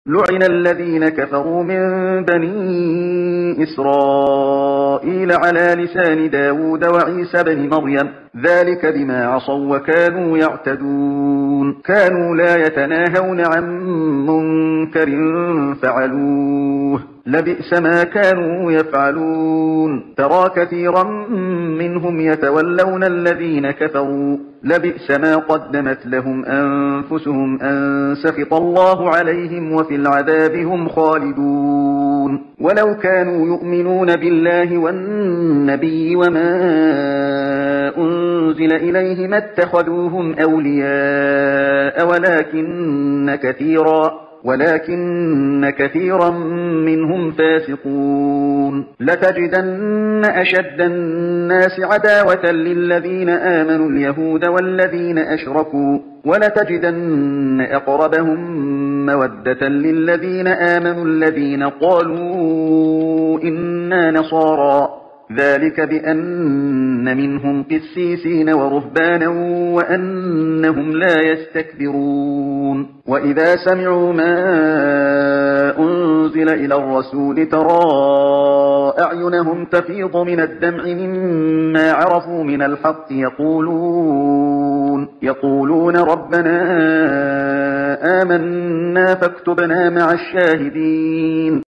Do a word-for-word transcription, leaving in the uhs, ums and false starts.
لعن الذين كفروا من بني إسرائيل على لسان داود وعيسى بن مريم ذلك بما عصوا وكانوا يعتدون كانوا لا يتناهون عن منكر فعلوه لبئس ما كانوا يفعلون ترى كثيرا منهم يتولون الذين كفروا لبئس ما قدمت لهم أنفسهم أن سخط الله عليهم وفي العذاب هم خالدون ولو كانوا يؤمنون بالله والنبي وما أنزل إليه ما اتخذوهم أولياء ولكن كثيرا ولكن كثيرا منهم فاسقون لتجدن أشد الناس عداوة للذين آمنوا اليهود والذين أشركوا ولتجدن أقربهم مودة للذين آمنوا الذين قالوا إنا نصارى ذلك بأن منهم قسيسين ورهبانا وأنهم لا يستكبرون وإذا سمعوا ما أنزل إلى الرسول ترى أعينهم تفيض من الدمع مما عرفوا من الحق يقولون, يقولون ربنا آمنا فاكتبنا مع الشاهدين